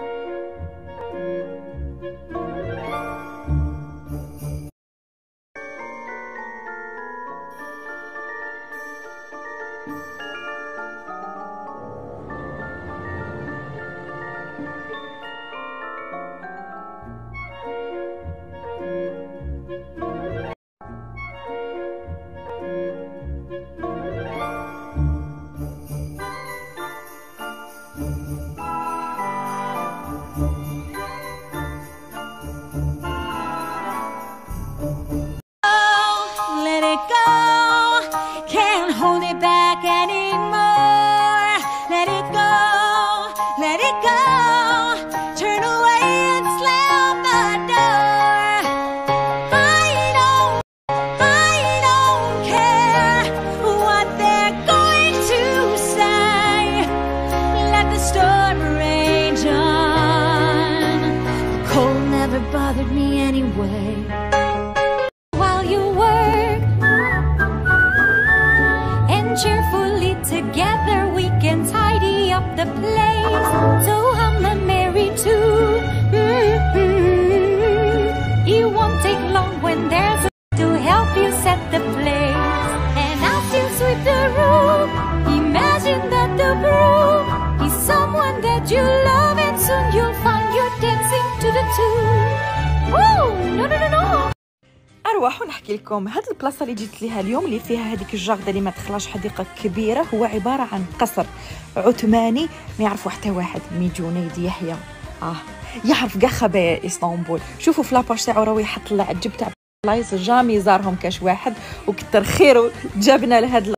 Bothered me anyway. While you work and cheerfully together we can tidy up the place. So I'm married too. It won't take long when there's a to help you set the place. And I'll still sweep the room. Imagine that the broom is someone that you love, and soon you'll find you're dancing to the tune. اروح نحكي لكم هاد البلاصه اللي جيت ليها اليوم اللي فيها هذيك الجاردة اللي ما تخلاش حديقه كبيره. هو عباره عن قصر عثماني ما يعرفوا حتى واحد. مي جنيد يحيى يعرف كاع خبايا اسطنبول. شوفوا في لاباج تاعو راهو يحط العجب تاع بلايص جامي زارهم كاش واحد، وكتر خيره جابنا لهاد